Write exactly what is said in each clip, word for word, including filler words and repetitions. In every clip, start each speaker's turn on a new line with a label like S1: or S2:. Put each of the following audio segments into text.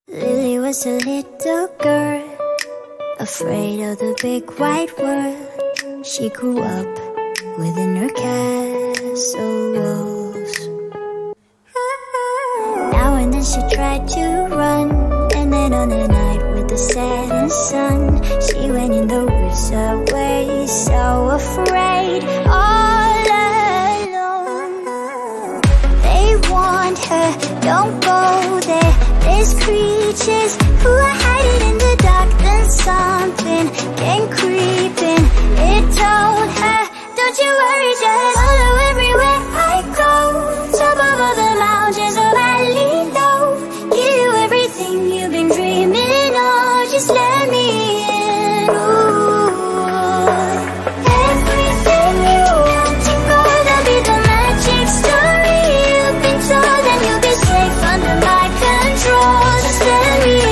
S1: Lily was a little girl, afraid of the big white world. She grew up within her castle walls. Now and then she tried to run, and then on a night with the setting sun, she went in the woods away, so afraid, all alone. They warned her, don't go there, there's creatures who are hiding in the dark. Then something came creeping, it told her, don't you worry, just follow everywhere I go. Top of all the mountains or valley low, give you everything you've been dreaming of, just let me in. Ooh. Everything you want to go, there'll be the magic story you've been told, and you'll be safe under my control, just let me in.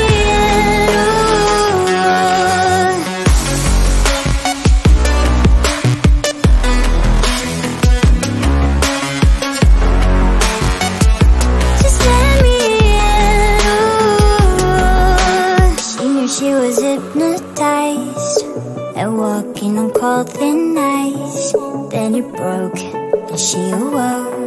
S1: She was hypnotized and walking on cold thin ice. Then it broke and she awoke.